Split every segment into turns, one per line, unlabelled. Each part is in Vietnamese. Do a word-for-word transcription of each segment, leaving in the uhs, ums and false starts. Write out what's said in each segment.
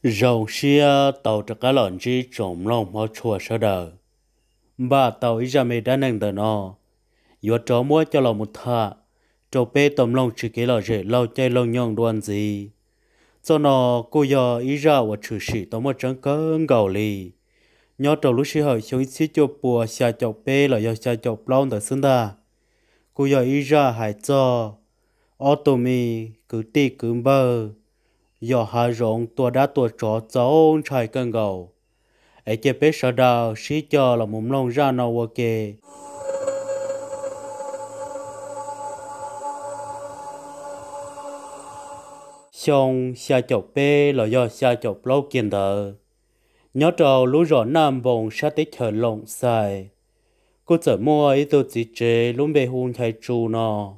Rồng xia tàu cho cá lợn chi trộm lòng máu chùa sơ đờ. Ba tàu ý ra mê đá nâng tờ nó. Yếu chó mua cho lòng một thạ. Trò bê tầm lòng chỉ kế lọ rể lâu chay lâu nhông đoan gì. Cho nó cô yếu ý ra và trừ sĩ tàu một trắng cơn gầu lì. Nhớ trò lúc sĩ hỏi xuống xí cho bùa xa chọc bê là yếu xa chọc lòng tờ xứng đà. Cô yếu ý ra hải cho. Ô tô mì cứ tì cứ bơ. Giờ hà rộng tua đá tua trọ cháu trái cân gầu. Ấy chế bế sợ đào xí cho là mụn lông ra nào vô kê. Xong xa chọc bê là do xa chọc lâu kiên đờ. Nhớ trò lũ rõ nam bồng xa tích thở lộng xài. Cô chở mua ý tôi chỉ chế lúc bê hôn thay trù nó.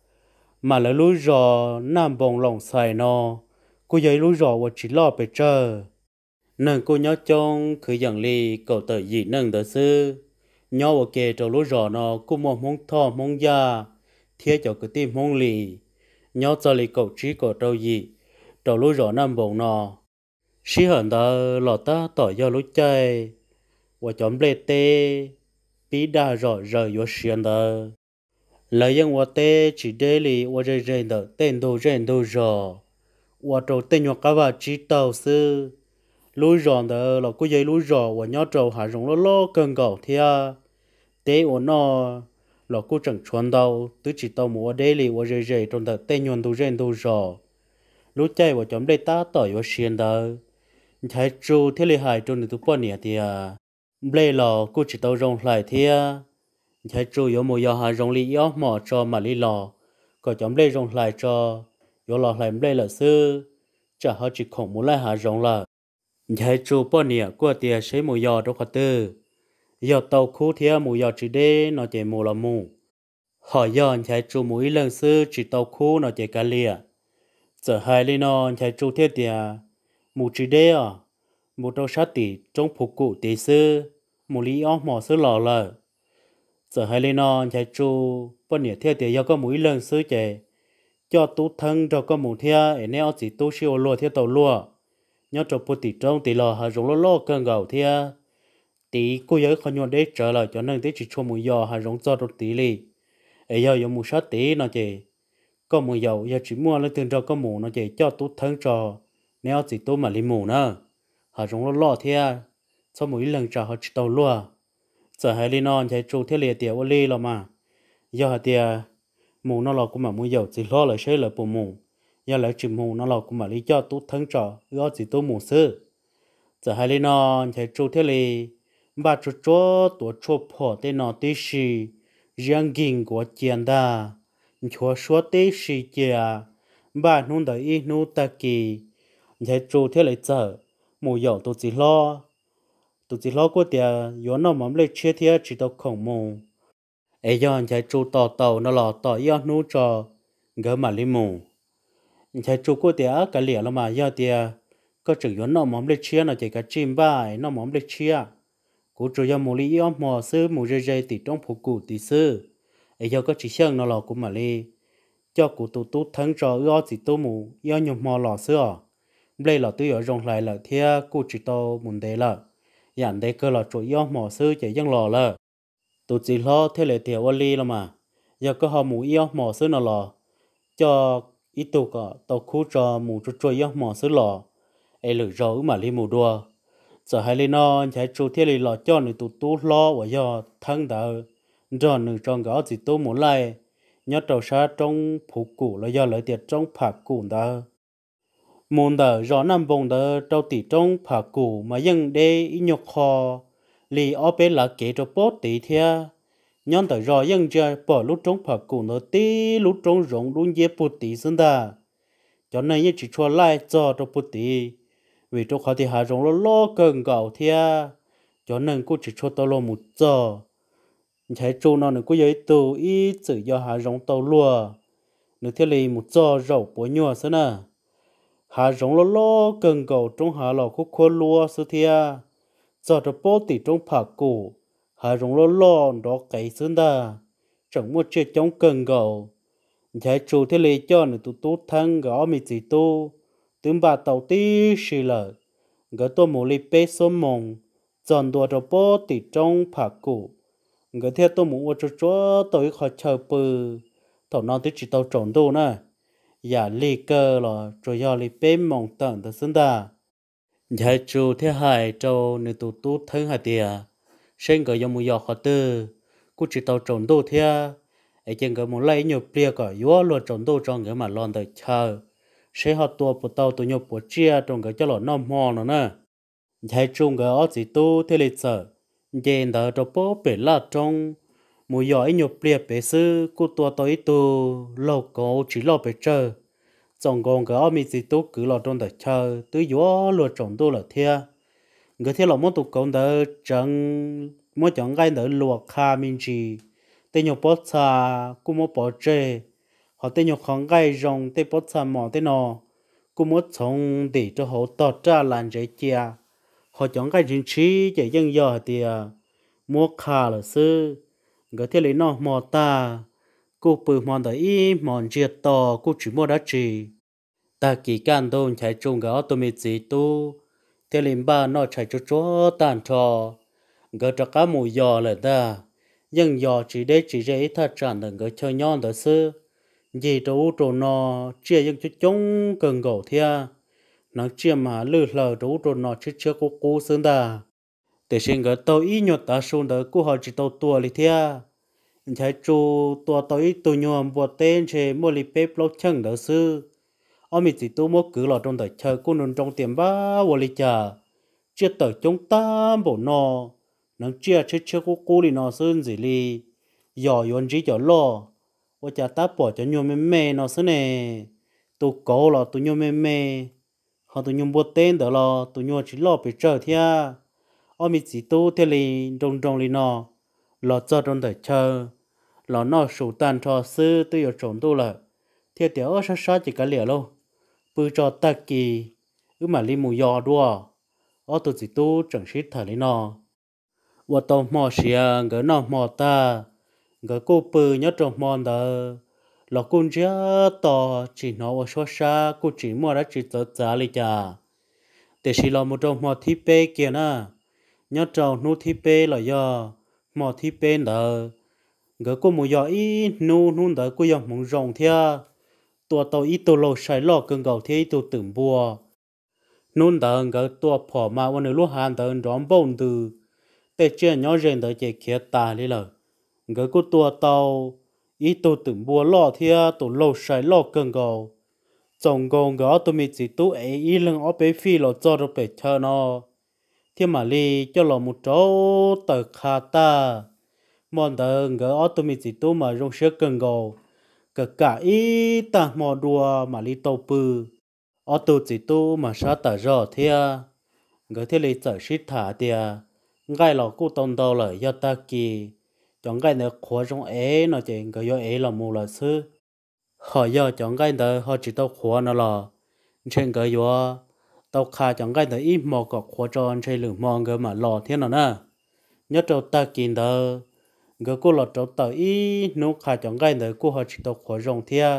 Mà là lũ rõ nam bồng lộng xài nó. Cô giấy lũ rõ và chỉ lo bê trơ. Nâng cô nhớ trong khứ dần ly cậu tờ dị nâng tờ sư. Nhớ ở kê trò lũ rõ nó cô mong mong thọ mong gia. Thiết cho cái tim mong lì. Nhớ cho lì cậu trí cậu trâu dị. Trò lũ rõ nam bồng nó. Sĩ hẳn ta lọ ta tỏ do lũ chay. Và chóng bê tê. Bí đa rõ rời yếu xiên ta. Lời dân hòa tê chỉ đê lì và rơi rơi tờ tên đồ rên đồ rõ. Và trò tên nhọc cá bà trí tàu sư. Lúi ròn đó là có dây lúi rò và nhớ trâu hạ rồng lo lo cơn gạo thia tế của nó là cô chẳng chuẩn đâu tứ chỉ tàu mua đây li và rề rề trong tờ tên nhuận tu rèn tu rò lúi chạy và chấm đây ta tỏi và xiên đó thấy chú thế li hại trong tu bao nhiêu thì à đây là cô chỉ tàu rồng lại thia thấy chú có một giờ hạ rồng li yếu mỏ cho mà li lò có chấm đây rồng lại cho có lò lại đây là sư chả họ chỉ khổng muốn lại hạ rồng là giải chú bao nhiêu qua tiền sẽ mua giò đâu có tư giò tàu khu thì mua giò chỉ để nó chạy mua là mua hỏi giò giải chú mỗi lần xưa chỉ tàu khu nó chạy cả lìa giờ hai lên nó giải chú thiết tiền mua chỉ để à mua đâu sát tỷ trong phục cụ tỷ xưa mua lý óc mỏ xưa lò lờ giờ hai lên nó giải chú bao nhiêu thiết tiền giò có mỗi lần xưa chạy cho tú thân cho có một thiết ở neo chỉ tú siêu lúa thiết tàu lúa nhớ cho bố tỷ trong tỷ lò hà rong lo lo cơn gạo thia tỷ cô giới khó nhon để trở lại cho nên tí chỉ cho mùi giò hà rong cho được tỷ lì ấy giờ dùng mùi sát tỷ nó chỉ có mùi dầu giờ chỉ mua lên tiền cho có mù nó chỉ cho tốt thân cho nếu chỉ tốt mà li mù nữa hà rong lo lo thia cho mỗi lần trả họ chỉ tàu lúa giờ hai li non chạy trụ thiết liệt tiểu li lo mà giờ hà tia mù nó lo cũng mà mùi dầu chỉ lo lại sẽ là bù mù giờ lại chìm mù nó là cũng mà lý do tốt thân trò do chỉ tốt mù sư giờ hai lý nó thấy chú thế li ba chú chú tổ chú phò tên nó tí xì riêng kinh của chiên đa chúa số tí xì chia ba nung đợi ít nung ta kỳ thấy chú thế li giờ mù dầu tôi chỉ lo tôi chỉ lo của tiền yếu nó mắm lấy chia thiệt chỉ tao khổng mù ấy do thấy chú tàu tàu nó là tàu yếu nung trò gỡ mà li mù thấy chú cô tía cả lìa là mà giờ tía có chừng yếu nó mắm lên chia nó chỉ cả chim bay nó mắm lên chia cô chú giờ mua lý mò sư mua dây dây thì trong phục cụ thì sư ấy giờ có chỉ xem nó là cũng mà li cho cụ tụ tụ thắng cho ưa chỉ tụ mù yêu nhung mò lò xưa đây là tôi ở trong lại là thia cô chỉ tao muốn đấy là dàn đây cơ là chủ yêu mò sư chỉ dân lò là tụ chỉ lo thế là tiểu li là mà giờ có họ mù yêu mò sư nó lò cho ít tụ cả tàu khu cho mù cho trôi gió mỏ sứ lò ấy lử rau mà li mù đua giờ hai li non chạy trôi theo li lò cho người tụ tụ lo và do thăng đạo cho người trong gõ chỉ tụ muốn lại nhớ trâu sa trong phủ cũ là do lợi tiệt trong phạt cũ đó muốn đỡ rõ nằm vùng đỡ trâu tỷ trong phạt cũ mà dân đê ít nhục kho li ở bên là kể cho bốt tỷ thia nhón tới rồi dân chơi bỏ lúc trống phật cụ nó tí lúc trống rộng lúc dễ bút tí xứng ta cho nên như chỉ cho lại cho cho bút tí vì trong họ thì hạ rộng nó lo cần gạo thia cho nên cô chỉ cho tao lo một giờ thấy chú nó nữa có giấy tù ý tự do hạ rộng tao lùa nữa thế là một giờ rộng bố nhua xứ nè hạ rộng nó lo cần gạo trong hạ lò khúc khô lùa xứ thia giờ cho bố tí trong phật cụ hà rong lo lo đó cái xứng đà chẳng mua chơi chống cần gạo giải chủ thế lý cho nên tụ tụ thăng gõ mi chỉ tu tướng bà tàu tí xì lợ người tôi muốn đi bê số mông chọn đua cho bố tỷ trong phá cụ người theo tôi muốn cho cho tôi khỏi chờ bự thầu non tôi chỉ tàu trộn đồ nè giả lì cơ là rồi giờ lì bê mông tận từ xứng đà giải chủ thế hai trâu nên tụ tụ thân hai tia sinh cái dòng mùi giọt khó tư cú chỉ tàu trộn đồ thế ấy chân cái muốn lấy nhiều bia cả yếu luôn trộn đồ trong cái mà lon tới chờ sẽ họ tua bộ tàu tụ nhiều bộ chia trong cái cho lọ nôm mò nữa nè giải trung cái ở chỉ tu thế lịch sử trên đó cho bố bể là trong mùi giọt nhiều bia bể sư cú tua tới tu lâu cổ chỉ lo bể chơi trong con cái ở mi chỉ tu cứ lọ trong tới chờ tứ yếu luôn trộn đồ là thế người theo lòng muốn tụ công đỡ chẳng muốn chọn cái đỡ luộc kha minh chỉ tên nhục bớt xa cũng muốn bỏ chê họ tên nhục không cái rong tên bớt xa mỏ tên nọ cũng muốn sống để cho họ tọt ra làm giấy chia họ chọn cái chính trí để dân giờ thì mua kha là sư người theo lấy nó mỏ ta cô bự mòn đỡ ý mòn chia to cô chỉ mua đá chỉ ta kỳ can đôn chạy chung cái auto mi chỉ tu thế liền ba nó chạy cho chó tàn trò gỡ cho cá mùi giò lại ta nhưng giò chỉ để chỉ dễ thật chẳng đừng gỡ chơi nhon đó sư gì đâu trò nó chia những chút chống cần gỗ thia nó chia mà lư lờ đâu trò nó chứ chưa có cú xương ta để xin gỡ tàu ý nhột ta xuống đó cú họ chỉ tàu tua li thia chạy chu tua tàu ý tàu nhom bùa tên chế mua li bếp lóc chân đó sư ông mình chỉ tu mua cứ lọ trong đời chờ cô nôn trong tiệm ba vô lý trả chia tờ chúng ta bộ nọ nó chia chết chết cô cô đi nó sơn gì li giò yon chỉ cho lo và cha ta bỏ cho nhiều mê mê nó sơn nè tu cố là tu nhiều mê mê họ tu nhiều bút tên đó là tu nhiều chỉ lo bị trở thia ông mình chỉ tu thế li trong trong li nó lọ cho trong đời chờ lọ nó sủ tàn cho sư tôi ở trốn tu là thiệt tiểu ở sát sát chỉ cả lìa luôn bự cho ta kỳ ư mà li mù yò đua ở tụi chỉ tu chẳng shit thở lấy nó và tàu mò xìa ngỡ nó mò ta ngỡ cô bự nhớ trong mòn đó là con chia to chỉ nó ở số xa cô chỉ mua đã chỉ tớ giá li chả để xí lo một trong mò thi bê kia nè nhớ trong nu thi bê là do mò thi bê đó ngỡ cô mù yò ý nu nu đó cô yò mong rồng thia tua tàu ít tàu lô sai lọ cơn gạo thế tàu tưởng bùa nôn đợn gạo tua phò màวันlúc hàn đợn đón bông từ để chơi nhỏ rèn đợn chơi kia ta đi lờ gạo cô tua tàu ít tàu tưởng bùa lọ thia tàu lô sai lọ cơn gạo trong gồng gạo tụi mình chỉ tụ ấy ít lần ở bên phi lọ cho được bể chờ nó thiên mà li cho lọ một chỗ tờ khá ta mòn đợn gạo tụi mình chỉ tụ mà rong sữa cơn gạo cả cả ý ta mò đùa mà li tàu bự ở tu chỉ tu mà sát ta rõ thia người thế li trở shit thả tia ngay là cô tông đầu là do ta kỳ chọn cái này khó trong ấy nó chỉ cái do ấy là mù là sư họ do chọn cái này họ chỉ tao khó nó là trên cái do tao khai chọn cái này ít mò có khó cho trên lưng mò người mà lò thế nào nè nhớ cho ta kỳ đó người cô lọt trâu tàu ý nô khai chọn cái này cô họ chỉ tàu khó rong thia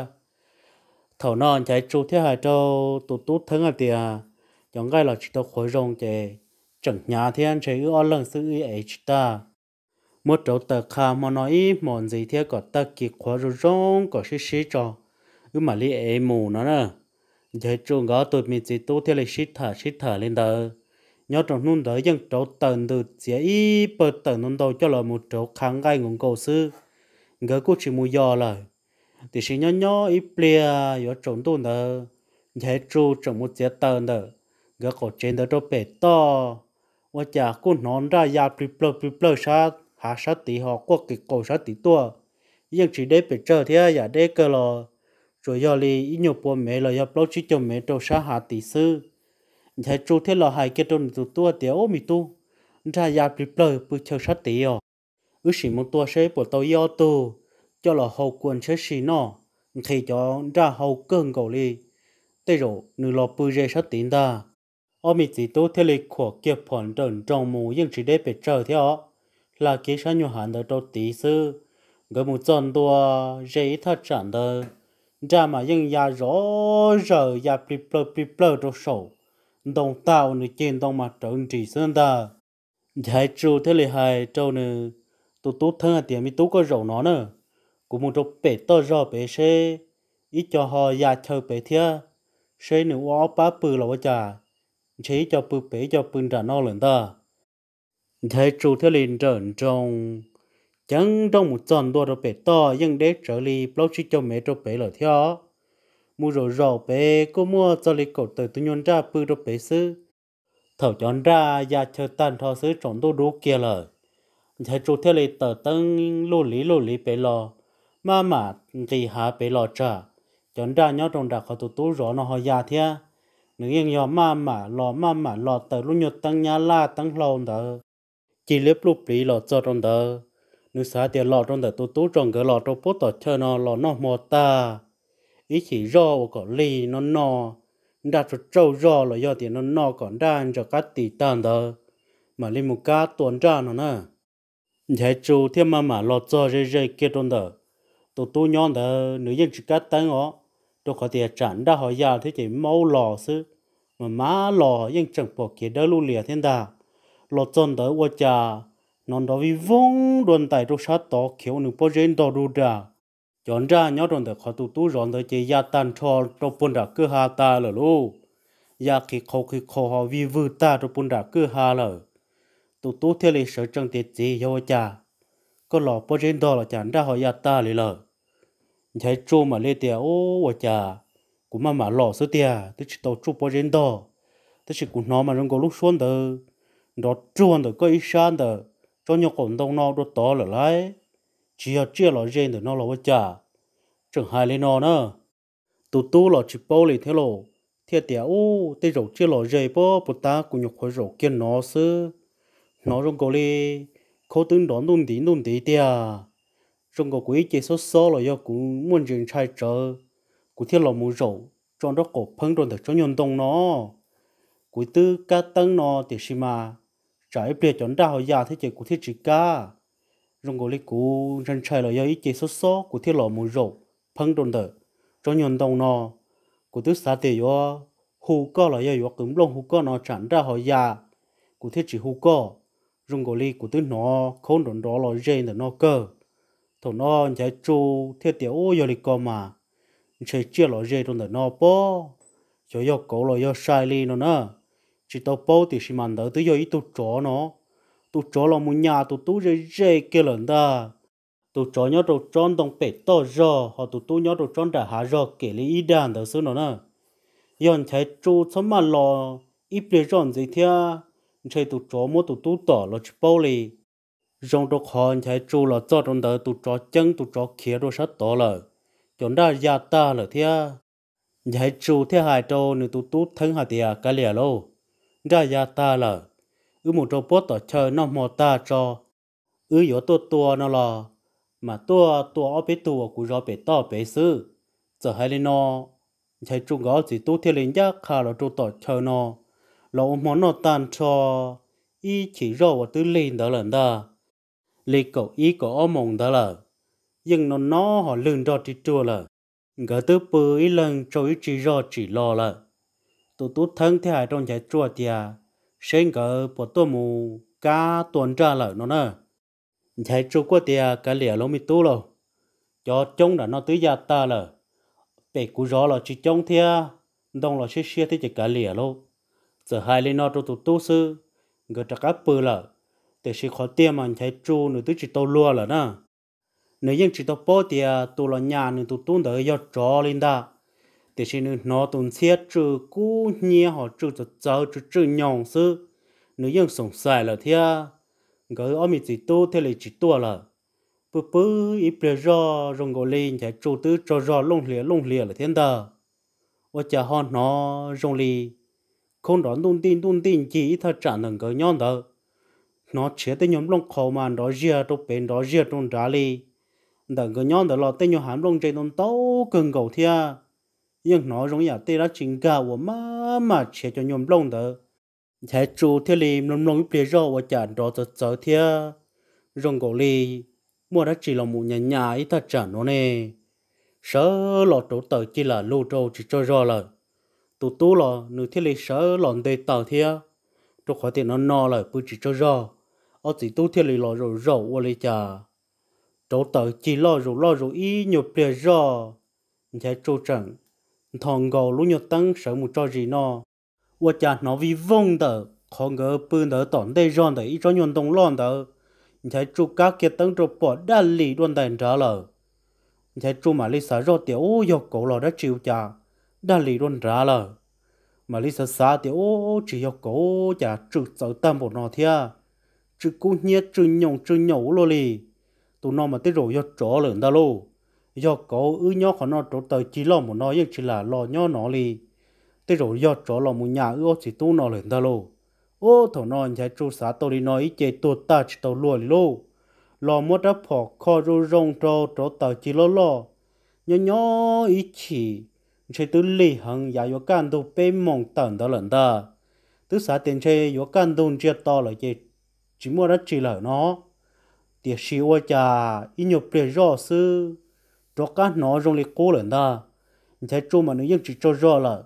thầu non chạy chu thế hai trâu tụt tút thắng ở tia chọn cái là chỉ tàu khó rong chè chẳng nhà thiên chạy ư lần sự ý ấy ta một trâu tờ khai mà nói ý mòn gì thế có ta kịp khó rong có xí xí cho ư mà li ấy mù nó nè chạy chu ngõ tụt mình chỉ tu thế là xít thả xít thả lên đó nhớ trong nôn đỡ dân trâu tần từ chỉ ý bờ tần nôn đầu cho là một trâu kháng gai ngôn cầu sư ngỡ cô chỉ mùi giò là thì chỉ nhớ nhớ ít bia ở trong tuần đó giải tru trong một chiếc tần đó ngỡ cổ trên đó trâu bể to và chả cô nón ra ya priplo priplo sát hạ sát tí họ có cái cổ sát tí tua nhưng chỉ để bể chờ thế giả để cơ là rồi giờ li ít nhiều bộ mẹ là giờ bao chỉ cho mẹ trâu sát hạ tí sư giải tru thế là hai cái trâu tụ tua tiểu mi tu ra ya priplo bự chờ sát tí à ước sĩ một tua sẽ bộ tàu yo tu cho là hậu quân sẽ xí nó khi cho ra hậu cơn cầu li tê rồi nửa lọ bự dây sát tín ta ở mi chỉ tu thế lịch của kia phòn trần trong mù nhưng chỉ để bị chờ theo là kế sản nhiều hạn ở trong tí sư người một chân tua dây thật chẳng đời ra mà nhưng ya rõ giờ ya priplo priplo trong sổ đồng tàu nữa trên đồng mặt trộn chỉ sơn ta giải trù thế là hai trâu nữa tụ tụ thân là tiền mi tụ có rổ nó nữa cũng một trâu bể to rò bể xe ít cho họ ya chơi bể thia xe nữa ó bá bự là quá chả chế cho bự bể cho bự trả nó lần ta giải trù thế liền trợn trong chẳng trong một tròn đua trâu bể to nhưng để trở đi bao chỉ cho mấy trâu bể là theo mua rồi rò bể có mua cho lấy cổ từ tôi nhon ra bự trâu bể sư thầu chọn ra ya chơi tan thọ sư trộn đồ đủ kia lời thấy chủ theo lời tờ tân lô lý lô lý bể lò mà mà thì hạ bể lò trả chọn ra nhớ trong đặc họ tụ tú rõ nó họ già thia nếu như nhỏ mà mà lò mà mà lò tờ lúc nhột tăng nhà la tăng lâu đó chỉ liếp lúc lý lò cho trong đó nếu xã tiền lò trong đó tụ tú trong cái lò trong bút tờ chơi nó lò nó mò ta ý chỉ do có ly nó no đặt cho trâu do là do tiền nó no còn đang cho các tỷ tàn đó mà lên một cá tuần ra nó nè giải chú thêm mà mà lọt cho rơi rơi kia trong đó tụi tôi nhon đó nữ dân chỉ cắt tăng ó tôi có thể chẳng đã hỏi già thế chỉ máu lò sư mà má lò nhưng chẳng bỏ kia đỡ lưu lìa thiên đà lọt chân đó qua trà non đó vì vong đoàn tài trong sát đó kiểu nữ bỏ rên đó đu đà chọn ra nhớ trong đó khó tụi tôi rọn tới chỉ gia tan cho trong bồn đà cứ hà ta là lu gia khi khâu khi khâu họ vì vư ta trong bồn đà cứ hà là tụi tôi theo lịch sử trong tiết gì cho cha có lọ bao trên đó là chẳng ra họ ya ta lại lờ thấy chú mà lên tiền ô và cha cũng mà mà lọ số tiền tôi chỉ tàu chú bao trên đó tôi chỉ cũng nói mà nó có lúc xuân đó đó chuồn đó có ít san đó cho nhau còn đông nó đó to là lại chỉ ở chia lọ trên đó nó là với cha chẳng hai lên nó nữa tụi tôi là chỉ bao lại theo lộ theo tiền ô tôi rồi chia lọ dây bao bữa ta cũng nhục khối rồi kia nó xứ nó trong cổ li khó tướng đón đun tí đun tí tia trong cổ quý chế số số là do cũng muốn dừng trai trở của thiết là mù rổ trong đó cổ phăng rồi cho nhân động nó quý tư cá tăng nó thì xí mà trái bìa chọn ra họ già thế chế của thiết chỉ cá trong cổ li cũng dừng trai là do ý chế số số của thiết là mù rổ phăng rồi cho nhân động nó của tư xã thì do hù có là do cũng lông hù có nó chẳng ra họ già của thiết chỉ hù có rung gò li của tứ nó không đồn đó là dây là nó cơ thằng nó chạy chu thiết tiểu ô giờ li co mà chơi chia là dây trong đó nó po cho yo cổ là yo sai li nó nữa chỉ tao po thì xí màn đỡ tới yo ít tụ chó nó tụ chó là một nhà tụ tụ dây dây kia lần đó tụ chó nhớ tụ tròn đồng bể to rò họ tụ tụ nhớ tụ tròn đã hạ rò kể li ít đàn đỡ xứ nó nữa yon chạy chu sớm mà lo ít bề ròn gì thia chơi tụ chó mua tụ tụ tỏ là chỉ bao lì trong đó họ chạy chu là cho trong đó tụ chó chân tụ chó kia rồi sát tỏ là chọn ra gia ta là thia chạy chu thế hai trâu nữa tụ tụ thân hai tia cái lìa lô ra gia ta là ư một trâu bớt tỏ chơi nó mò ta cho ư yếu tua tua nó là mà tua tua ở bên tua của rõ bên to bên sư giờ hai lên nó chạy chu gõ chỉ tụ thế lên giá khá là trâu tỏ chơi nó lỗ món nó tan cho ý chỉ rõ và tư lên đó lần đó lì cậu ý có ôm mộng đó là nhưng nó nó họ lưng ra đi chua là gỡ tư bự ý lần cho ý chỉ rõ chỉ lo là tụt tụt thân thế hai trong trái chua tia sen gỡ bỏ tô mù cá tuần ra là nó nè trái chua qua tia cá lẻ lỗ mi tu rồi cho trông đã nó tứ gia ta là bể cú gió là chỉ trông thia đông là xe xe thế chỉ cá lẻ luôn giờ hai lên nó tụ tụ sư người ta cá bự là để chỉ khó tiêm mà thấy chu nữa tứ chỉ tàu lúa là nè nếu như chỉ tàu bò thì tụ là nhà nữa tụ tụ đỡ do chó lên đó để chỉ nữa nó tụ xe trừ cú nhia họ trừ cho cháu trừ trừ nhong sư nếu như sống sai là thia người ở mình chỉ tu thế là chỉ tu là bự bự ít bề do rong gò lên thấy chu tứ cho do lông lìa lông lìa là thiên đó và chả hòn nó rong lì không đón tung tin tung tin chỉ thật chẳng能够 nhon đó nó chế tới nhóm long khẩu mà đó giờ trong bên đó giờ trong trả li đừng có nhon đó là tới nhóm hàm long trên đông tấu cần cầu thia nhưng nó giống như tê đã chính cả của má mà chế cho nhóm long đó thế chủ thế li nhóm long biết rõ và chẳng đó thật sợ thia rong cầu li mua đã chỉ là một nhà nhà ít thật chẳng nó nè sợ lọt chỗ tới chỉ là lưu trâu chỉ cho rõ là tụ tụ là nửa thiết lý sở lòn đầy tàu thia cho khỏi tiền nó no lại bự chỉ cho rò ở chỉ tụ thiết lý lo rồi rò qua lấy chả chỗ tàu chỉ lo rồi lo rồi ý nhục bề rò chạy trâu chẳng thằng gầu lũ nhục tăng sợ một trò gì nó qua chả nó vì vong tờ khó ngờ bự tờ tỏn đây ròn tờ ý cho nhuận đông lon tờ chạy trâu các kia tăng trâu bỏ đa lì luôn đàn trả lời chạy trâu mà lấy xả rò tiểu ô dọc cổ lò đã chịu chả đa lì luôn trả lời mà lý sở xã thì ô chỉ học cổ chả trừ sợ tâm bộ nó thia trừ cú nhiệt trừ nhộng trừ nhậu lô lì tụi nó mà tới rồi do chỗ lớn ta lô do cổ ư nhó khỏi nó chỗ tới chỉ lo một nó nhưng chỉ là lo nhó nó lì tới rồi do chỗ lo một nhà ư chỉ tu nó lớn ta lô ô thằng nó chạy trừ xã tôi đi nói chế tôi ta chỉ tàu lùa lô lo mất đáp họ kho rô rong trò chỗ tới chỉ lo lo nhó nhó ý chỉ chơi từ lì hằng giả yếu can đồ bê mong tận đó lần ta từ xã tiền chơi yếu can đồ chia to là chơi chỉ mua đất chỉ là nó tiệt siêu cha ít nhiều bề rõ sư cho các nó trong lịch cố lần ta chơi chung mà nó vẫn chỉ cho rõ là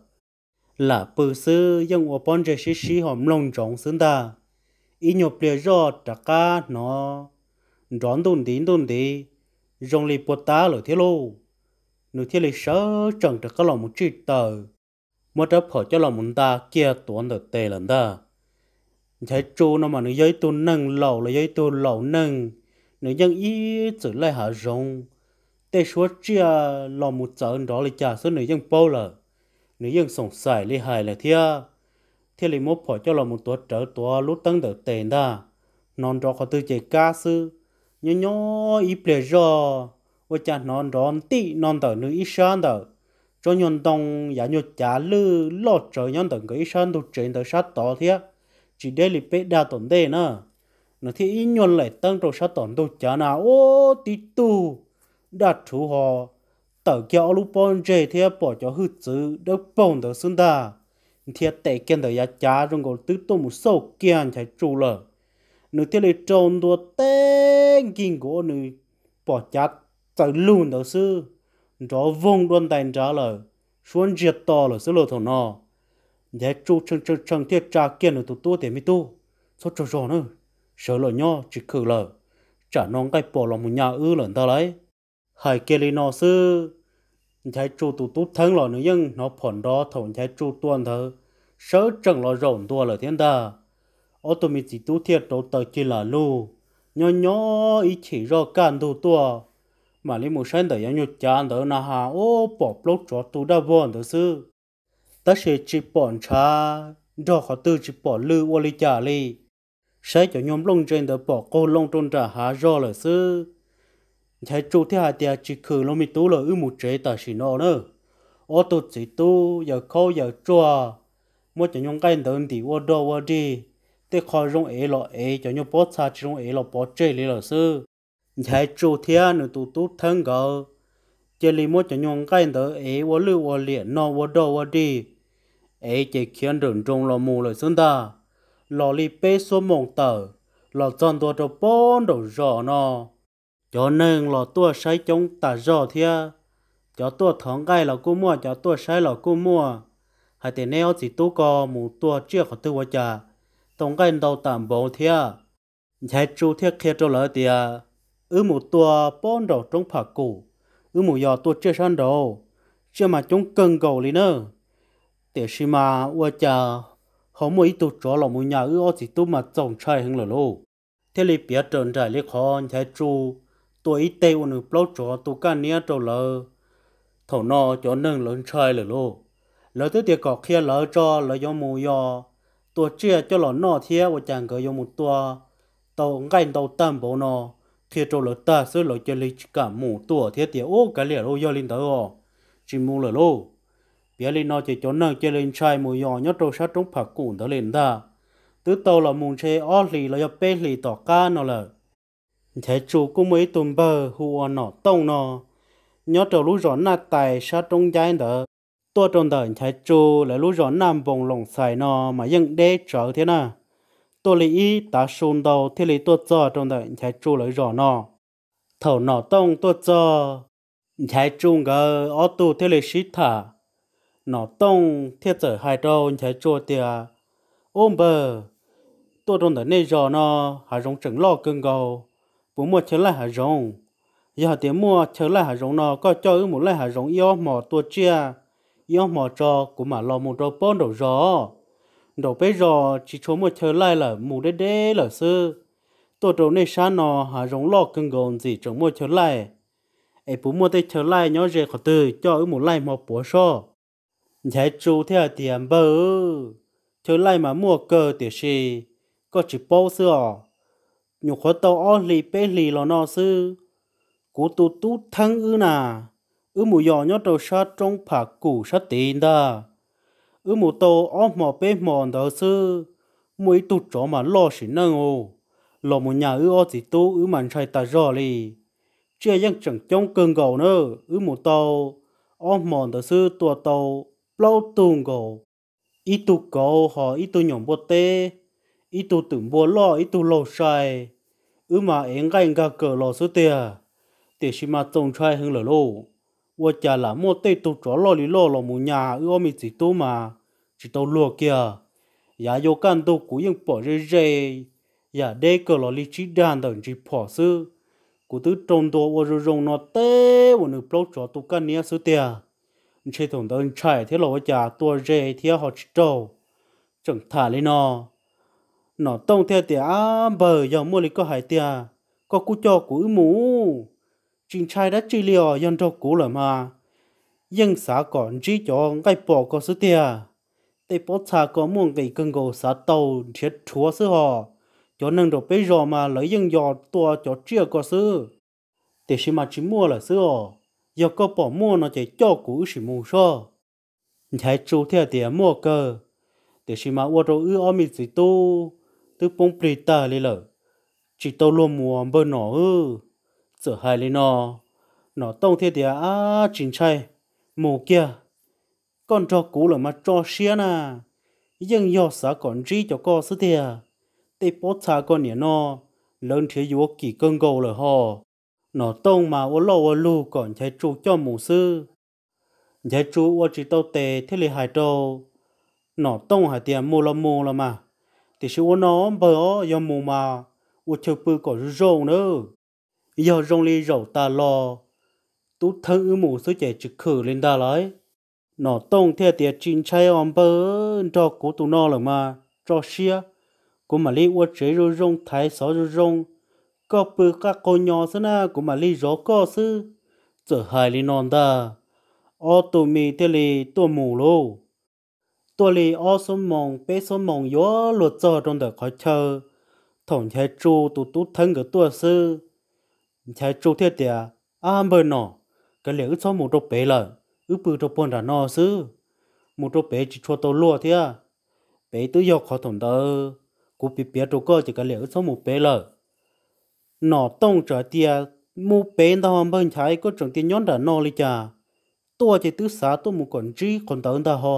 là bự sư nhưng ở bên chơi xí xí hòm lông trọng xứng ta ít nhiều bề rõ cho các nó rón đồn tín đồn tí trong lịch bột ta ở thế lô nửa thiết lịch sở chẳng được có lòng một chữ tờ một đáp hỏi cho lòng muốn ta kia tuấn được tệ lần ta thấy chú nó mà nửa giấy tu nâng lầu là giấy tu lầu nâng nửa dân ý giữ lại hạ rong tê số chia lòng một giờ đó là trả số nửa dân bao là nửa dân sống sải li hài là thia thiết lịch một hỏi cho lòng một tuổi trở tuổi lúc tăng được tệ ta non đó có tư chế ca sư nhớ nhớ ý bề do và cha non rón tị non tờ nữ ít sáng tờ cho nhân đông giả nhột trả lư lọt trời nhân tờ cái ít sáng tụ trên tờ sát tỏ thế chỉ để lì bế đa tổn đề nữa nó thì ít nhân lại tăng trâu sát tổn tụ trả nào ô tí tu đạt thủ họ tờ kéo lúc bọn dê thế bỏ cho hư chữ đỡ bông tờ xương ta thì tệ kiên tờ giá trả trong cổ tứ tô một sâu kiên chạy trụ lờ nó thì lì trồn đùa tên kinh gỗ nó bỏ chát tại luôn đó sư đó vung đoan tài trả lời xuống diệt to là sư lô thằng nó để chú chân chân chân thiết trả kiên ở tụ tu để mi tu số cho rồi nữa sợ lời nhau chỉ khử lời trả non cái bỏ lòng một nhà ư lần ta lấy hai kia li nó sư thấy chú tụ tu thắng lời nữa nhưng nó phòn đó thằng thấy chú tuân thơ sợ chẳng lo rộn tua lời thiên ta ô tô mi chỉ tu thiết đồ tờ kia là lu nhỏ nhỏ ý chỉ do can tu tua mà lấy một sen đời nhột chán đời na ha ô bỏ lốt cho tu đa vòn đời sư ta sẽ chỉ bỏ cha do họ tư chỉ bỏ lư ô li chả li sẽ cho nhóm lông trên đời bỏ cô lông trôn trả há do lời sư thấy chủ thế hai tia chỉ khử lo mi tu là ư một chế ta chỉ nó nữa ô tô chỉ tu giờ khâu giờ chua một cho nhóm cái đời thì ô đô ô đi để khỏi rong ấy lọ ấy cho nhóm bớt xa chỉ rong ấy lọ bỏ chế li lời sư thấy chủ thiên nữa tụ tụ thân gờ chỉ li một cho nhung cái đó ấy vô lưu vô liền nó vô đâu vô đi ấy chỉ khiến đường trong lò mù lời xuân ta lò li bê số mong tờ lò chọn tua cho bốn đầu rõ nó cho nên lò tua sai chống ta rõ thia cho tua thằng cái là cô mua cho tua sai là cô mua hai tên neo chỉ tu co mù tua chưa có tư vô trà tổng cái đầu tạm bộ thia thấy chủ thiết kia cho lỡ tia ư một tua bốn đầu trong phạt cũ ư một giò tua chưa san đầu chưa mà chúng cần cầu lý nữa để xí mà ua cha không mấy tụ chó là một nhà ư ở chỉ tu mà trồng trai hơn là lô thế li biết trơn trái li khó thấy chu tuổi ít tê unu bao chó tu can nia trâu lờ thầu nọ cho nâng lớn trai là lô lỡ tới tiệc cọ kia lỡ cho lỡ do mù giò tua chia cho lọ nọ thia ua chàng cờ do một tua tàu ngay tàu tam bộ nọ khi trâu lợt ta sửa lại cho lấy cả mù tua thiết tiệt ô cái liền ô do linh tới chỉ mù lợt lô bây giờ nó chỉ cho năng chơi lên trai mù nhỏ nhớ trâu sát trong phạt cùn tới lên ta tứ tàu là mù chơi ó lì là do bê lì tỏ ca nó là thấy chủ cũng mấy tuần bờ hùa nọ tông nọ nhớ trâu lú rõ nát tài sát trong trái đó tôi trong đời thấy chủ là lú rõ nam bồng lồng xài nọ mà vẫn đế trở thế nào tôi lý ý ta xôn đầu thì lý tôi cho trong đời thấy chú lấy rõ nó thầu nọ tông tôi cho thấy chú ngờ ở tu thì lý xí thả nó tông thiết trở hai trâu chạy chua tia ôm bờ tôi trong đó này giờ nó hà rong chẳng lo cưng gầu bố mua trở lại hà rong giờ tiền mua trở lại hà rong nó có cho ư một lại hà rong yêu mỏ tua chia yêu mỏ cho cũng mà lo một trâu bón đầu gió đầu bây giờ chỉ cho mua trở lại là mù đê đê là sư tôi trong này sáng nó hà rong lo cưng gầu gì trong mua trở lại ấy bố mua tới trở lại nhớ về khỏi từ cho ư một lại một bữa so chạy chú theo tiền bơ trở lại mà mua cờ tiền gì có chỉ bao xưa nhục khó tàu ở lì bê lì lo nó sư cú tu tu thăng ư nà ư mù giò nhớ tàu sát trong phá củ sát tiền da ư mù tàu ở mò bê mòn đó sư mũi tu chó mà lo xí nâng ô lo mù nhà ư ở gì tu ư màn chạy ta rõ lì chia dân chẳng trong cơn gầu nữa ư mù tàu ở mòn đó sư tua tàu lâu tuồng gầu ít tu gầu họ ít tu nhổm bột tê ít tu tưởng bùa lo ít tu lâu sai ư mà em gái gà cờ lo số tiền tiền xí mà trông trai hơn lỡ lô vợ cha là mua tê tu chó lo lý lo lo mua nhà ư ôm chỉ tu mà chỉ tàu lúa kia giá vô can tu cú yên bỏ rơi rơi giá đê cờ lo lý chỉ đàn đợn chỉ bỏ sư cú tứ trông đồ vợ rồi rong nó tê vợ nửa bao chó tu can nia số tiền chế thằng đơn trai thế lo vợ cha tua rơi thế họ chỉ trâu chẳng thả lên nó nó tông theo tiền bờ giờ mua lấy có hải tiền có cú cho cú mũ chính trai đã chỉ liò dân cho cú rồi mà dân xã còn chỉ cho ngay bỏ có số tiền để bỏ xa có muốn cái cân gồ xã tàu thiệt chúa sư họ cho nên đồ bây giờ mà lấy dân dò tua cho chia có sư để xem mà chỉ mua là sư họ giờ có bỏ mua nó chỉ cho cú chỉ mua so thấy chú theo tiền mua cơ để xem mà ô tô ư ôm gì tu từ bông bì ta lên lợ chỉ tàu luôn mùa bơ nọ ư giờ hai lên nọ nọ tông thế thì á chính trai mù kia con cho cũ là mà cho xía nà nhưng do xã còn trí cho co số tiền để bớt xa con nhỉ nọ lớn thế vô kỳ cơn gầu là họ nọ tông mà ô lô ô lu còn chạy trụ cho mù sư chạy trụ ô chỉ tàu tề thế là hai trâu nọ tông hai tiền mù là mù là mà thì số nó bờ do mù mà u chơi bự có rồng nữa giờ rồng li rầu ta lo tú thân ư mù số trẻ trực khử lên ta lấy nó tông theo tiệt chín trái om bờ cho cố tụ nó là mà cho xia cố mà li u chế rồi rồng thái sáu rồi rồng có bự các con nhỏ xí na cố mà li rõ có sư giờ hai li non ta ô tụ mi theo li tua mù lôตัวลีอ้อสมองเป้สมองยัวหลุดจอตรงเด็กคอยเชอถงใช้จูตุตุทั้งกับตัวซื้อใช้จูเทียเดียอ้ามเบอร์หนอก็เหลือซ้อมหมูตัวเป๋เลยอึปืนตัวปนด่านอซื้อหมูตัวเป๋จิชัวตัวลัวเทียเป๋ตัวยอกขอถงเตอกูปีเปียตัวก็จะก็เหลือซ้อมหมูเป๋เลยหนอต้องเจอเตียหมูเป๋ตอนเบิ่งใช้ก็จงตีย้อนด่านอเลยจ้าตัวจะตื้อสาตัวหมูก่อนจีคนเตินตาหอ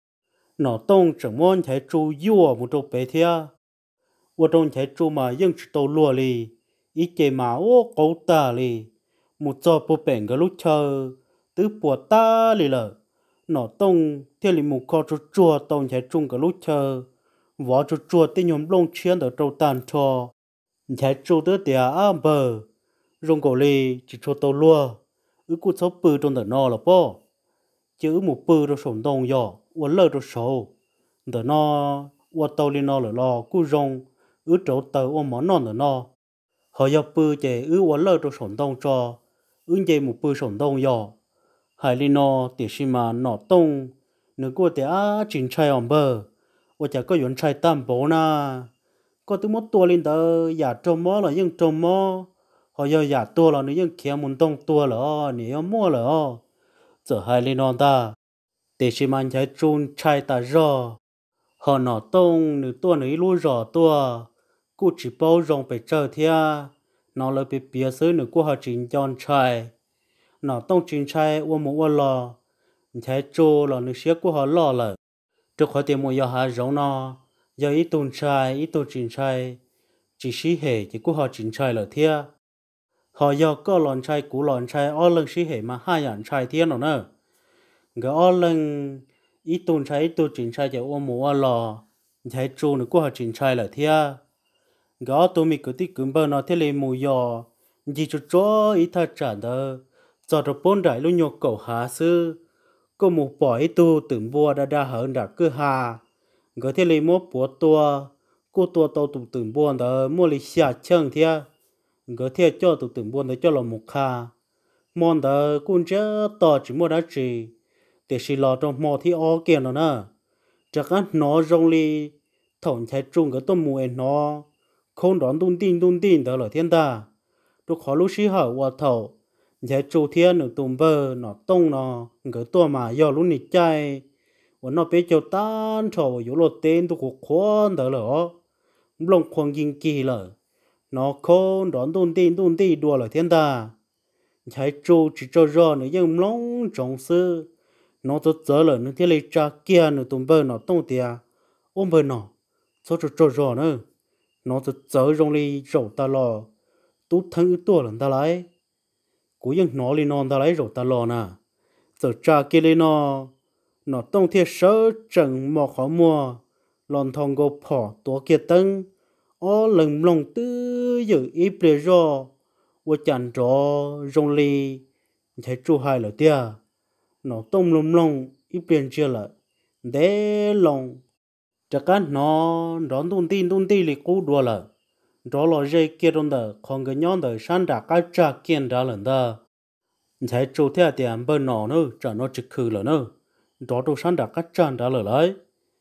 nó tông chẳng muốn thấy chú vua một chỗ bé thia, vô trong thấy chú mà dân chỉ tàu lùa li, ý chế mà ô cấu ta li, một giờ bộ bèn cái lúc chờ, tứ bộ ta li lợ, nó tông theo li một kho chú chùa tông thấy chung cái lúc chờ, võ chú chùa tên nhóm lông chiến ở trâu tàn cho, thấy chú tứ tiệt à bờ, rong cổ li chỉ cho tàu lùa, ứ cú sáu bự trong đời nó là po, chứ một bự rồi sống đông giò. 我乐着手，的那我到里那了了，古种，我走到我冇那的那，好要不就我我乐着手动着，我就冇不手动要，海里那电视嘛那动，如果的啊真菜on bờ，我就个原菜淡薄呢，个都冇多领的，也做么了，用做么，好要也多了，你用开门动多了，你要么了，这海里那的。để xem anh thấy trôn trai ta rõ họ nọ tông nữ tua nữ lúa rõ tua cô chỉ bao rong phải chờ thia nó là bị bịa sứ nữ của họ chính chọn trai nọ tông chính trai ô mũ ô lò thấy trô là nữ xếp của họ lò là trước khỏi tiền mua giờ hà giống nó giờ ít tôn trai ít tôn chính trai chỉ xí hệ chỉ của họ chính trai là thia họ giờ có lòn trai cũ lòn trai ở lần xí hệ mà hai dạng trai thia nó nữa cái ở lần ít tuần trái tôi trình trai cho ôm mùa lò thấy trù nữa qua trình trai là thia gõ tôi mi cứ tí cứng bơ nó thế lên mùi giò chỉ cho chó ít thật trả đờ cho được bốn đại lúc nhọc cầu hạ sư có một bỏ ít tu từng bùa đã đã hơn đã cứ hà gõ thế lên một bùa tua cô tua tàu tụ từng bùa đó mua lấy xả chân thia gỡ theo cho tụ từng buôn để cho là một kha món đó cũng chưa tỏ chỉ mua đã chỉ để xí lò trong mò thì ó kia nó nè chắc ăn nó rong li thòng chạy trung cái tôm mùi nó không đón tung tin tung tin đó là thiên ta lúc khó lúc xí hở qua thầu chạy chu thiên được tụm bơ nó tông nó cái tua mà do lúc nít chạy và nó bé cho tan trầu yếu lột tên tụ cuộc khoan đó là lông khoang kinh kỳ là nó không đón tung tin tung tin đùa là thiên ta chạy chu chỉ cho rõ nữa nhưng lông trong sư nó cho dở là nó thế lấy cha kia nữa tụm bơ nó tông tiệt ôm bơ nó cho cho cho rõ nữa nó cho dở trong ly rổ ta lò tú thân ư tua lần ta lấy cú yên nó lên non ta lấy rổ ta lò nè giờ cha kia lên nó nó tông thiệt sớ chẳng mò khó mua lon thong go phỏ tua kia tưng ó lần lòng tư giữ ít bề rõ và chẳng rõ trong ly thấy chu hai là tia nó tông lông lông ít bề chưa là để lòng chắc chắn nó đón tung tin tung tin thì cú đùa là đó là dây kia trong đó còn cái nhóm đó sang đã cái trả kiện ra lần đó thấy chủ theo tiền bên nó nữa trả nó trực khử là nữa đó đồ sang đã cái trả ra lời đấy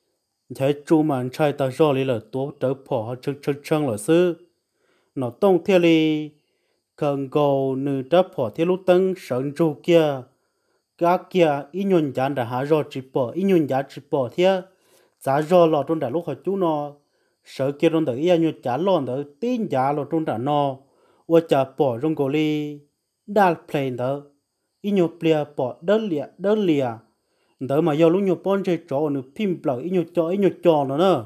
thấy chủ mà trai ta do lý là tổ tới bỏ chân chân chân là sư nó tông theo lý cần cầu nữ đã bỏ theo lúc tăng sơn chủ kia các kia ít nhuận giá đã hạ rồi chỉ bỏ ít nhuận giá chỉ bỏ theo giá rồi lọ trong đã lúc họ chú nó sợ kia trong đó ia nhuận giá lon đó tin giá lọ trong đã nó và giá bỏ trong cổ li đa plain đó ít nhuận plea bỏ đơn lìa đơn lìa đó mà do lúc nhuận bọn chơi trò nữa phim bờ ít nhuận cho ít nhuận cho nó nữa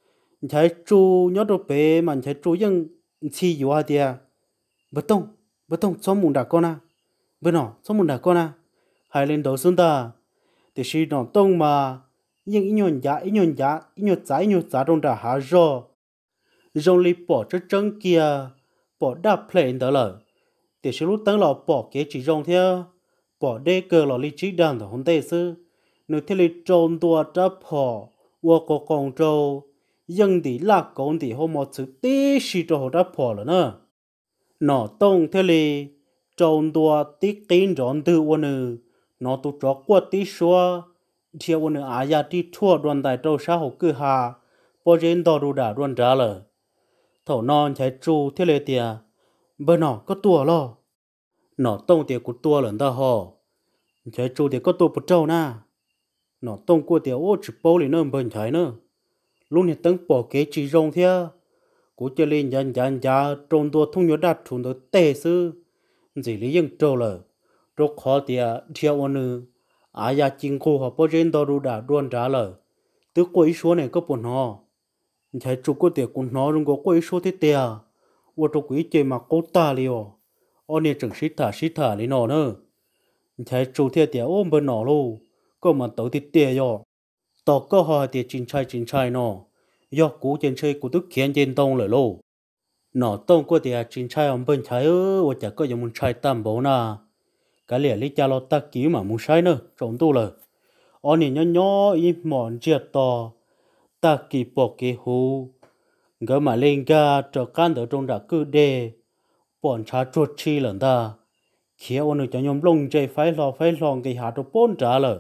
thấy chú nhớ đồ bé mà thấy chú nhưng chi yếu à tia bất tông bất tông số mùng đã con à bên nó số mùng đã con à hai lên đầu xuống ta thì khi nó tông mà nhưng ít nhuận giá ít nhuận giá ít nhuận giá ít nhuận giá trong đã hạ rồi rồi li bỏ cho chân kia bỏ đạp plane đó là thì khi lúc tăng là bỏ cái chỉ rong theo bỏ đê cơ là li chỉ đàn đó không tệ sư nếu thế li trôn tua đáp họ và có con trâu nhưng thì là con thì hôm một sự tí xí cho họ đáp họ là nữa nó tông thế li trôn tua tí kín rõn từ qua nữ nó tụ chó qua tí xóa theo qua nữ ai ya tí thua đoàn đại trâu xã hội cứ hà bỏ trên đó đủ đã đoàn trả lời thầu non chạy tru thế lệ tiệt bên nó có tua lo nó tông tiệt của tua lần ta họ chạy tru tiệt có tua bút trâu na nó tông của tiệt ô chụp bao lì nơm bên trái nữa lúc này tăng bỏ kế chỉ rong theo của chơi lên dàn dàn dàn trôn tua thông nhớ đặt thùng tới tê sư gì lý dân trâu là rất khó tiệt theo ông nữ ai ya chính khu họ bỏ trên đó đủ đã đoàn trả lời từ cuối số này có buồn họ thấy chủ có tiền cũng nói rằng có quay số thế tiền, và chủ quý chơi mà cố ta liò, anh này chẳng xí thả xí thả đi nó nữa, thấy chủ thế tiền ôm bên nó luôn, có mà tới thì tiền rồi, tao có hỏi tiền chính trai chính trai nó, do cú trên chơi cú tức khiến trên tông lại luôn, nó tông có tiền chính trai ông bên trái ơ, và chả có giống muốn trai tam bố na, cái lẽ lý cha lo ta cứu mà muốn sai nữa, trốn tu rồi, anh này nhỏ nhỏ im mòn chết to ta kỳ bỏ kỳ hú gỡ mà lên ga cho can ở trong đã cứ đê bọn cha chuột chi lần ta khi ông ấy cho nhóm lông chơi phải lo phải lo cái hạt cho bốn trả lời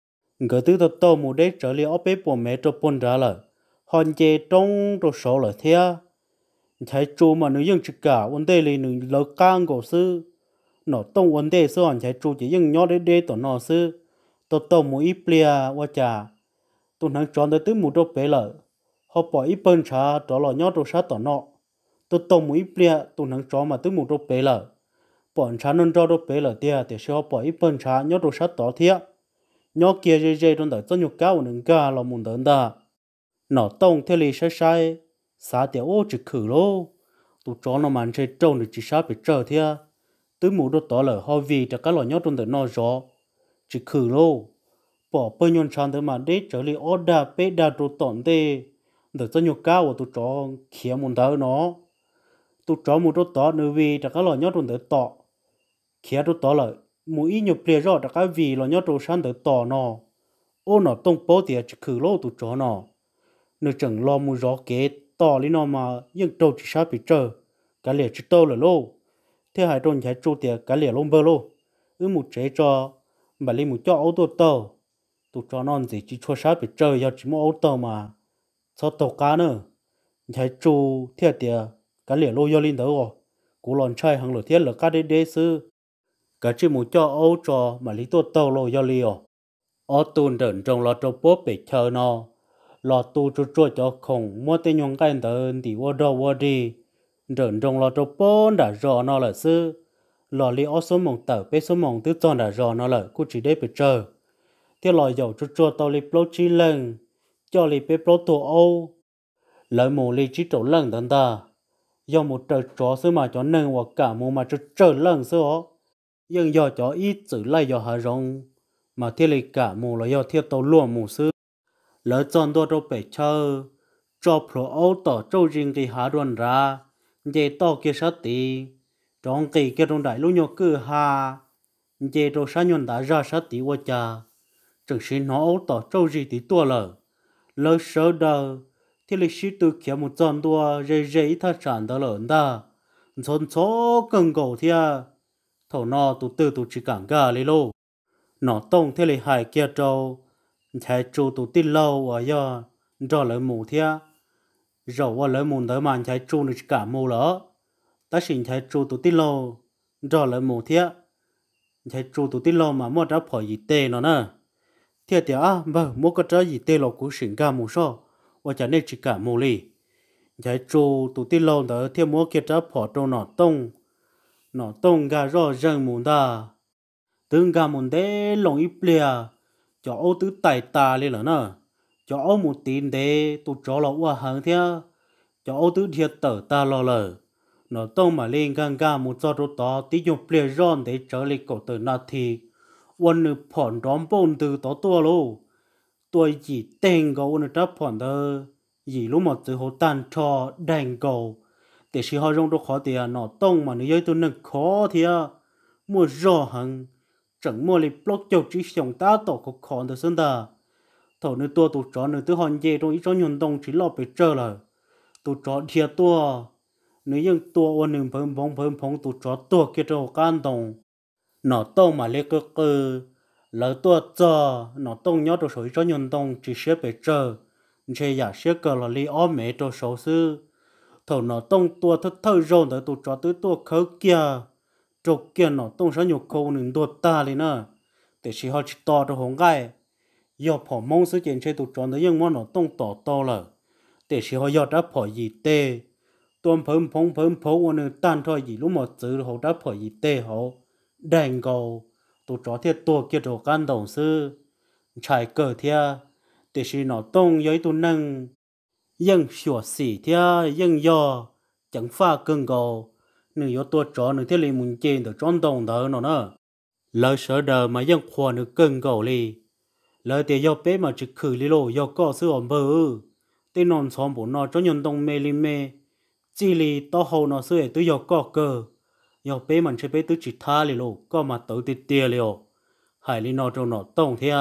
gỡ từ tập tàu một đế trở lại ở bếp của mẹ cho bốn trả lời hòn chè trong cho số lời thế thấy chú mà nữ dân chỉ cả vấn đề là nữ lỡ can của sư nó tông vấn đề sư hòn thấy chú chỉ dân nhỏ đế đế tổ nó sư tập tàu một ít bia qua trà tôi nói chọn tới tới một đôi bé lợ họ bỏ ít bên trà đó là nhớ đồ sát tỏ nọ tôi tông một ít bia tôi nói chọn mà tới một đôi bé lợ bọn trà nên cho đôi bé lợ tia để cho họ bỏ ít bên trà nhớ đồ sát tỏ thiệt nhớ kia dây dây trong đời rất nhiều cao nâng ca là muốn đến ta nó tông theo lý sai sai xả tiểu ô chỉ khử lô tôi chọn nó màn chơi trâu để chỉ sát bị trở thiệt tới một đôi tỏ lợ họ vì cho các loại nhớ trong đời nó rõ chỉ khử lô bỏ bao nhiêu chán tới mà để trở lại ở đà bé đà trụ tổn tê để cho nhiều cao của tụ chó khía muốn đỡ nó tụ chó một tụ tỏ nữa vì đã có lo nhớ tụ để tỏ khía tụ tỏ lại mỗi ít nhiều bề rõ đã có vì lo nhớ tụ sáng để tỏ nó ô nó tông bố thì chỉ khử lô tụ chó nó nếu chẳng lo mua rõ kế tỏ lý nó mà nhưng trâu chỉ sát bị trơ cả lẽ chỉ tâu là lô thế hai trôn chạy trụ tiệt cả lẽ lông bơ lô ư một chế cho bà li một cho ô tô tàu tụ cho non gì chỉ cho sát bị trơ do chỉ mua ô tô mà sao tàu cá nữa chạy trụ thiệt tiệt cả lẽ lô do linh đó rồi cú lòn chơi hàng lửa thiết là cá đế đế sư cả chỉ một cho ô cho mà lý tô tàu lô do liều ô tuần đợn trong lò trâu bố bị chờ nó lò tu cho cho cho khổng mua tên nhung cái đợn thì vô đâu vô đi đợn trong lò trâu bố đã rõ nó là sư lò li ô số mong tờ bé số mong tứ tròn đã rõ nó là cú chỉ để bị chờ thế lò dầu cho cho tao li plot chi lần cho li bé plot tổ ô lợi mù li chỉ tổ lần đợn ta do một trời chó sư mà cho nâng hoặc cả mù mà cho trời lần sư ó nhưng do cho ít chữ lại do hà rong mà thiết lý cả mù là do thiết tàu luôn mù sư lỡ chọn đua đâu phải chờ cho pro ô tỏ châu riêng thì hạ đoàn ra dễ to kia sát tí trong kỳ kia trong đại lúc nhỏ cứ hà dễ đồ sát nhuận đã ra sát tí qua cha chẳng xin nó ô tỏ châu gì tí tua lờ lỡ sơ đờ thiết lý sĩ tư kia một chọn đua dễ dễ thắt sản đó lợn ta chọn số cần cầu thia thầu nó tụ tư tụ chỉ cảng gà lấy lô nó tông thế là hai kia trâu chạy trụ tụ tin lâu ở do cho lấy mù thia rồi qua lấy mù tới màn chạy trụ được cả mù lỡ ta xin chạy trụ tụ tin lâu cho lấy mù thia chạy trụ tụ tin lâu mà mua đã phải gì tê nó nè thia thì à vâng mua cái trái gì tê là cũng xin cả mù so và chạy nên chỉ cả mù li chạy trụ tụ tin lâu tới thia mua kia trái phải trâu nó tông nó tông gà rõ ràng mù ta từng gà mồn đế lòng ít bia cho ô tứ tài ta lên là nè cho ô một tin đế tụ cho là qua hàng theo cho ô tứ thiệt tờ ta lo lờ nó tông mà lên gang gà một cho đồ to tí dùng bia ròn để trở lại cổ từ nát thì quân nữ phòn đóm bồn từ tó tua lô tôi chỉ tên gấu nữ tráp phòn thơ gì lúc mà từ hồ tan cho đành gấu để khi họ dùng đồ khó thì nó tông mà nữ giới tôi nâng khó thì mua rõ hàng chẳng mua lịch block châu chỉ sống ta tổ có khó được sơn ta thầu nơi tua tụ chó nơi tư hòn dê trong ít cho nhuận đông chỉ lo bị trơ là tụ chó thiệt tua nếu như tua ôn nương phơm phồng phơm phồng tụ chó tua kia cho can đồng nó tông mà lấy cơ cơ lỡ tua cho nó tông nhớ cho số cho nhuận đông chỉ xếp bị trơ chơi giả xếp cờ là li ôm mẹ cho số sư thầu nó tông tua thất thơ rồi tới tụ chó tới tua khớ kia trục kia nó tung sang nhiều câu nương đột ta lên nữa để chỉ họ chỉ to cho hồng gai giờ phò mông sự kiện chơi tụt tròn tới nhưng mà nó tung to to là để chỉ họ giờ đã phò gì tê tuôn phơm phồng phơm phồng nương tan thôi gì lúc mà chữ họ đã phò gì tê họ đành cầu tụt trò thiệt tua kia đồ can đồng sư trái cờ thia để chỉ nó tung giấy tụt nâng nhưng sửa xỉ thia nhưng do chẳng pha cưng cầu nếu có tua chó nếu thế là muốn chơi được tròn đồng đó nó nữa lỡ sợ đờ mà dân khoa nữa cưng cầu li lỡ thì do bé mà chỉ khử li lô do có sự ổn bờ tên non xóm bổ nó cho nhân đồng mê li mê chỉ li to hậu nó sự tôi do có cơ do bé mình sẽ bé tôi chỉ tha li lô có mà tự tiệt tiệt liều hải li nó cho nó tông thia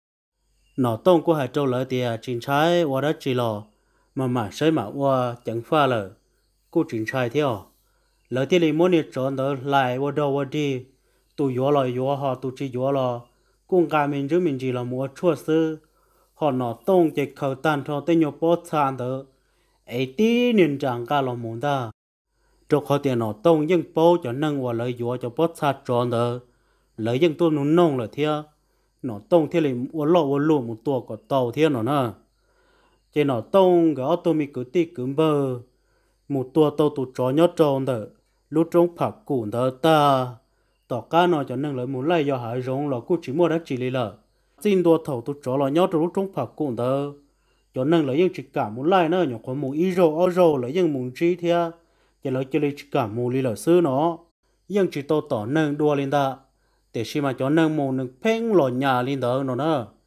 nó tông của hải châu lỡ thì chính trái qua đó chỉ lò mà mà sai mà qua chẳng pha lỡ cô chính trái theo lỡ thì lấy muốn đi chọn đó lại vào đâu vào đi tụ yếu là yếu họ tụ chỉ yếu là cũng cả mình chứ mình chỉ là mua chua sư họ nó tông cái khẩu tan cho tên nhiều bớt san đó ấy tí nên chẳng cả là muốn ta cho họ tiền nó tông nhưng bố cho nâng vào lợi yếu cho bớt san chọn đó lợi nhưng tôi nó nông là theo nó tông thì lấy uốn lọ uốn lụa một tua có tàu theo nó nữa cái nó tông cái tôi mình cứ tí cứ bơ một tua tàu tụ chó nhót tròn đó lúc trong phạt cùn đó ta tỏ cá nó cho nên lại muốn lấy do hải rong là cũng chỉ mua đất chỉ là xin tua thầu tụ chó là nhót lúc trong phạt cùn đó cho nên là những chỉ cả muốn lấy nữa nhỏ có muốn ít rau ở rau là những muốn chi thia chỉ là chỉ là chỉ cả muốn li là xứ nó những chỉ tàu tỏ nên đua lên ta để khi mà cho nên muốn nên phèn lò nhà lên đó nó nữa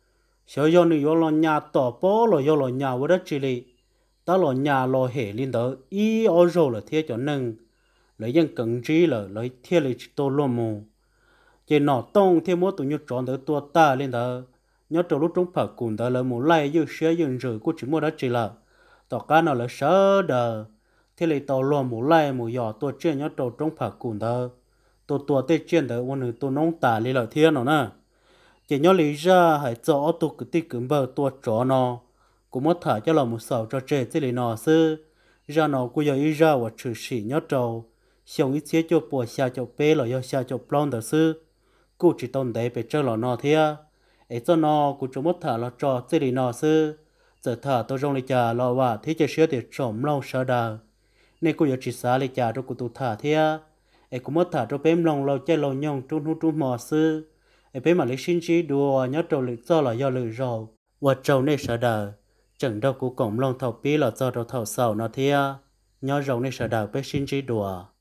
sợ do nữ do lo nhà tỏ bó lo do lo nhà với đất chỉ lì ta lo nhà lo hệ liên đó ý ở rồi là thiết cho nâng lấy dân cần trí là lấy thiết lấy tô lo mù chỉ nọ tông thêm mỗi tụi nhớ chọn được tua ta lên đó nhớ trong lúc chúng phải cùng đó là một lại yêu xe yêu rồi của chỉ mua đất chỉ là tỏ cá nào là sợ đờ thế lấy tàu lo một lại một giò tua trên nhớ trong trong phải cùng đó tua tua tê trên đóวันนึงตัวน้องตาเลยlà thiên nào nè chỉ nhớ lý ra hãy cho tôi cứ tích cứng bờ tua chó nó cũng mất thả cho lòng một sầu cho trẻ thế lấy nó sư ra nó cũng giờ ý ra và trừ sĩ nhớ trâu xong ít chế cho bùa xa cho bê là do xa cho plon đó sư cô chỉ tồn đấy về chơi lò nó thế à ấy cho nó cũng chúng mất thả là cho thế lấy nó sư giờ thả tôi trong lấy trà lò và thế chơi sữa để trộm lâu sợ đà nên cô giờ chỉ xả lấy trà cho cô tụ thả thế à ấy cũng mất thả cho bếm lòng lâu chơi lâu nhông trung hút trung mò sư ấy bếm mà lấy xin chỉ đùa nhớ trâu lấy cho là do lười rồi và trâu nên sợ đà chẳng đâu cũng cổng lòng thầu bí là do trâu thầu sầu nó thế à nhớ rồng nên sợ đà bếm xin chỉ đùa